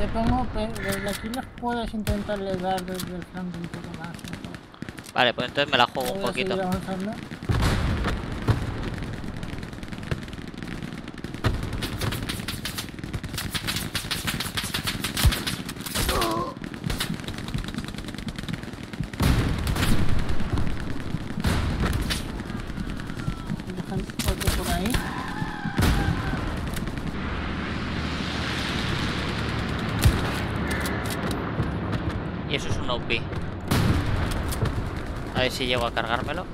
te pongo, desde aquí los puedes intentarle dar desde el flanco un poco más, mejor. Vale, pues entonces me la juego un Voy a poquito. seguir avanzando. Dejan otro por ahí. Y eso es un OP. A ver si llego a cargármelo.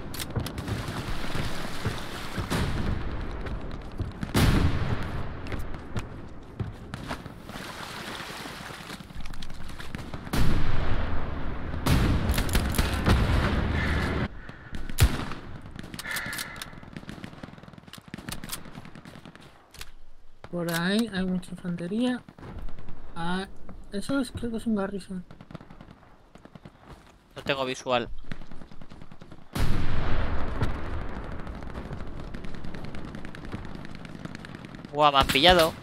Por ahí hay mucha infantería. Ah, eso es, creo que es un Garrison. No tengo visual. Buah, me han pillado.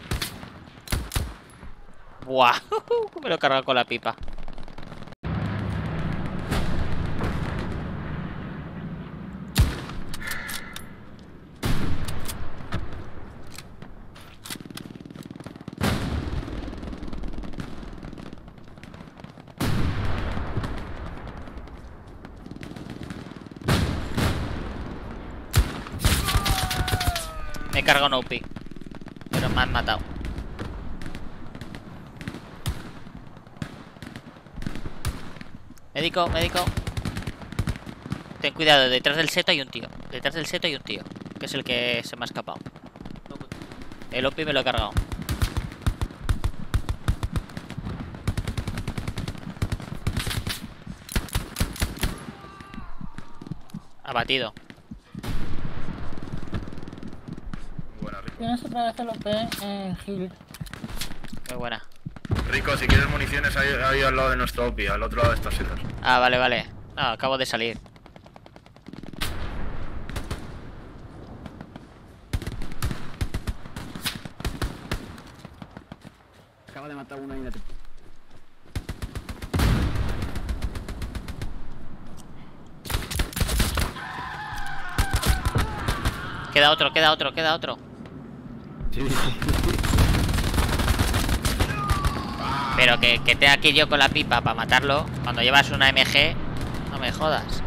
Buah, me lo he cargado con la pipa. Me he cargado un OP. Pero me han matado. Médico, médico. Ten cuidado, detrás del seto hay un tío. Detrás del seto hay un tío. Que es el que se me ha escapado. El OP me lo he cargado. Abatido. Buena, Rico. Tienes otra vez el OP en Hill. Muy buena. Rico, si quieres municiones ahí al lado de nuestro OPI, al otro lado de estas setas. Ah, vale, vale. No, acabo de salir. Acaba de matar uno ahí en la... Queda otro, queda otro, queda otro. Sí. Pero que tenga aquí yo con la pipa para matarlo. Cuando llevas una MG, no me jodas.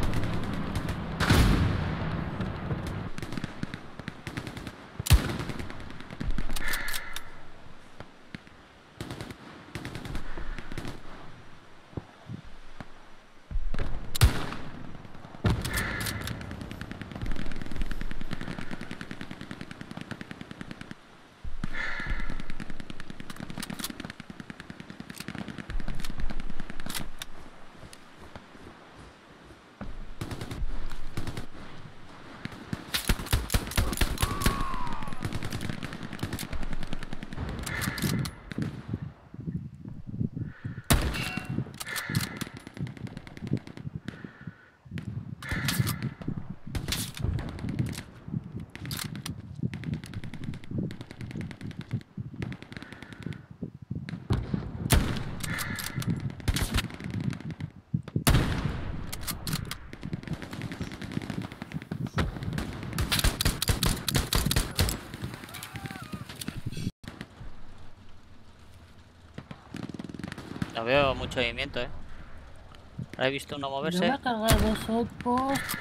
No veo mucho movimiento, Ahora he visto uno Yo voy moverse. a cargar dos outposts.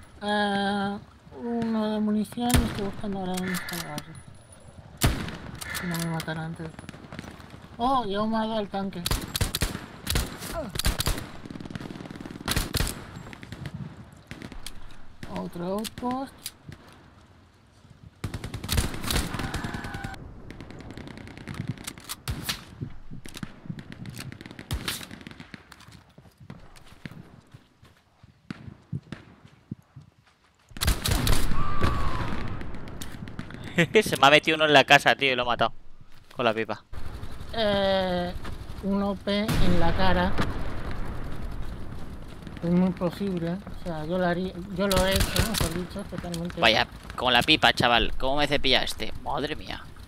Uno de munición y estoy buscando ahora dónde está el Garrison. Si no me matan antes. Oh, ya me ha dado el tanque. Otro outpost. Se me ha metido uno en la casa, tío, y lo he matado. Con la pipa. Un OP en la cara. Es muy posible. O sea, yo lo haría, yo lo he hecho, mejor dicho, totalmente. Vaya, con la pipa, chaval. ¿Cómo me cepilla este? Madre mía.